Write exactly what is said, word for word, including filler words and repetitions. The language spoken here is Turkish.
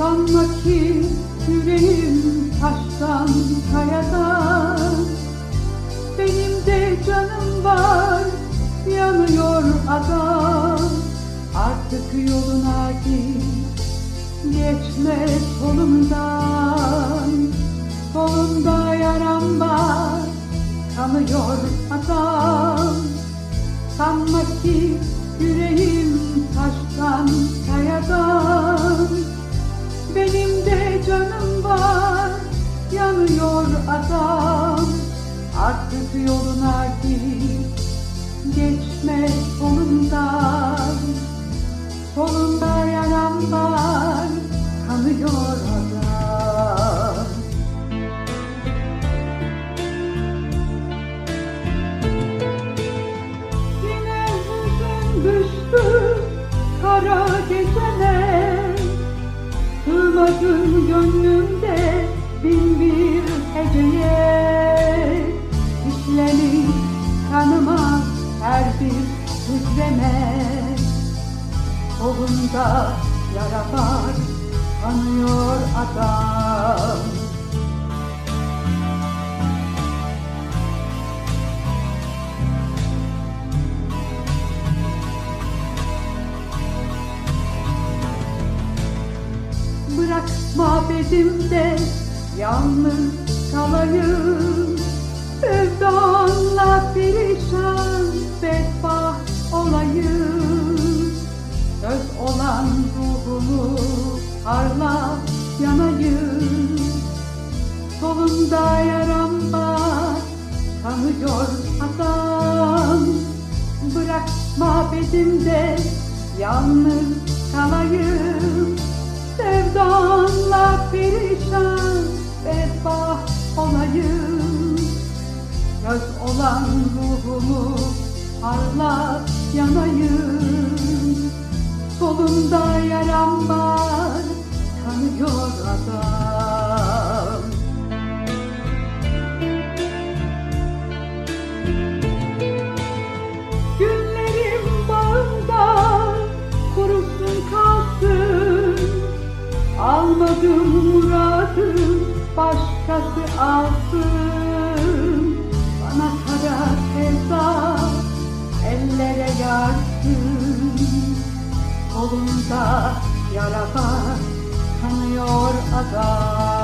Sanma ki yüreğim taştan kayadan, benim de canım var, yanıyor adam. Artık yoluna git, geçme solumdan. Solunda yaram var, kanıyor adam. Sanma ki yüreğim taştan kayadan, benim de canım var, yanıyor adam. Artık yoluna git, geçme solumdan. Solunda yaram var, kanıyor adam. Yine hüzün düştü kara gecene, sığmadın gönlümde bin bir heceye. İşlenir kanıma her bir hücreme, kolunda yara var, kanıyor adam. Bırakma bedimde yalnız kalayım, sevdanla perişan bedbaht olayım. Söz olan ruhumu harla yanayım, solunda yaram var, kanıyor adam. Bırakma bedimde yalnız kalayım, sevdanla perişan bedbaht olayım. Göz olan ruhumu harla yanayım, solunda yaram var, kanıyor adam. Günlerim bağımda kurusun kalsın, almadım muradım başkası alsın. Bana kara sevda ellere yarsın, kolunda yara var, kanıyor adam.